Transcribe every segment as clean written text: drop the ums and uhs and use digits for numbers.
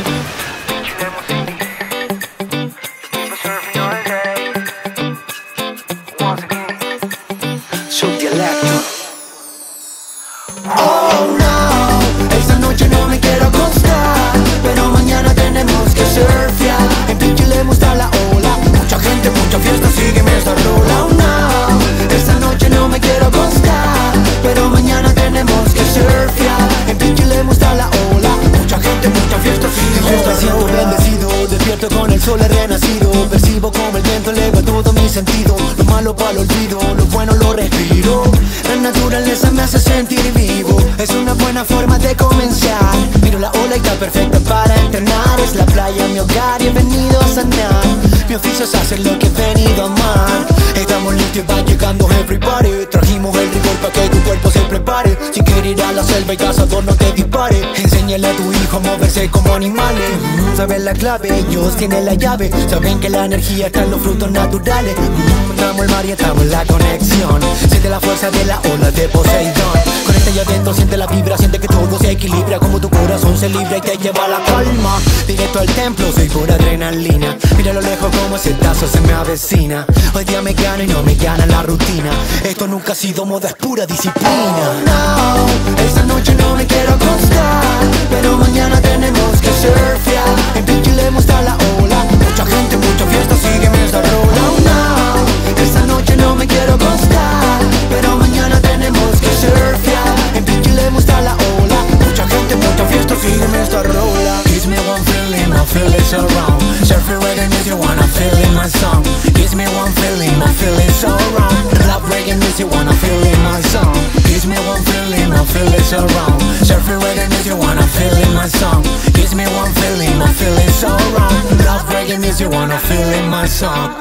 Su dialecto. Oh no, esta noche no me quiero acostar, pero mañana tenemos que surfear. En Pichi le gusta la ola, mucha gente, mucha fiesta, sígueme esta rola. Oh no, esta noche no me quiero acostar, pero mañana tenemos que surfear. En Pichi le gusta la ola, mucha gente, mucha fiesta, sígueme esta rola. Siento bendecido, despierto con el sol he renacido. Percibo como el viento eleva todo mi sentido. Lo malo para el olvido, lo bueno lo respiro. La naturaleza me hace sentir vivo, es una buena forma de comenzar. Miro la ola y está perfecta para entrenar. Es la playa mi hogar y he venido a sanar. Mi oficio es hacer lo que he venido a amar. Estamos listos y va llegando everybody. Trajimos el rigor para que tu cuerpo se prepare. Si quieres ir a la selva y cazador no te dispare. Enséñale a tu hijo a moverse como animales. Saben la clave, ellos tienen la llave. Saben que la energía está en los frutos naturales. Estamos el mar y estamos en la conexión. Siente la fuerza de la ola de Poseidón. Conecta allá adentro, siente la vibra, siente que todo se equilibra. Como tu corazón se libra y te lleva a la calma. Directo al templo, soy pura adrenalina. Mira a lo lejos como ese tazo se me avecina. Hoy día me gana y no me gana la rutina. Esto nunca ha sido moda, es pura disciplina. Oh no, esta noche no me quiero acostar, pero mañana tenemos que surfear. En Pichi le gusta la ola, mucha gente, mucha fiesta, sígueme esta rola. Oh no, esta noche no me quiero acostar, pero mañana tenemos que surfear. En Pichi le gusta la ola, mucha gente, mucha fiesta, sígueme esta rola. Gives me one feeling, my feeling's so wrong. Surfing reggae music, wanna feel in my song. Gives me one feeling, my feeling's so wrong. Love reggae music, wanna feel in my song. Gives me one feeling, my feeling's so wrong. Surfing reggae music, wanna feel in my song. Gives me one feeling, my feeling's so wrong. Love reggae music, wanna feel in my song.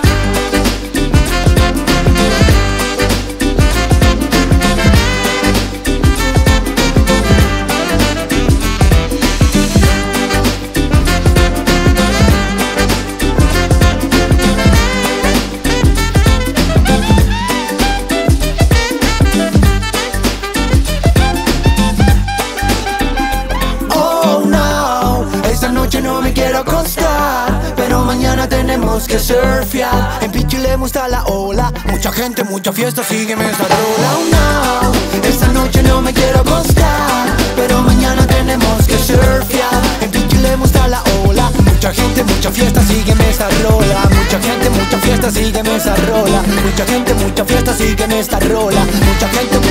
No me quiero acostar, pero mañana tenemos que surfear. En Pichi le gusta la ola, mucha gente, mucha fiesta, sígueme esta rola. Oh no, esta noche no me quiero acostar, pero mañana tenemos que surfear. En Pichi le gusta la ola, mucha gente, mucha fiesta, sígueme esta rola. Mucha gente, mucha fiesta, sígueme esta rola. Mucha gente, mucha fiesta, sígueme esta rola. Mucha gente,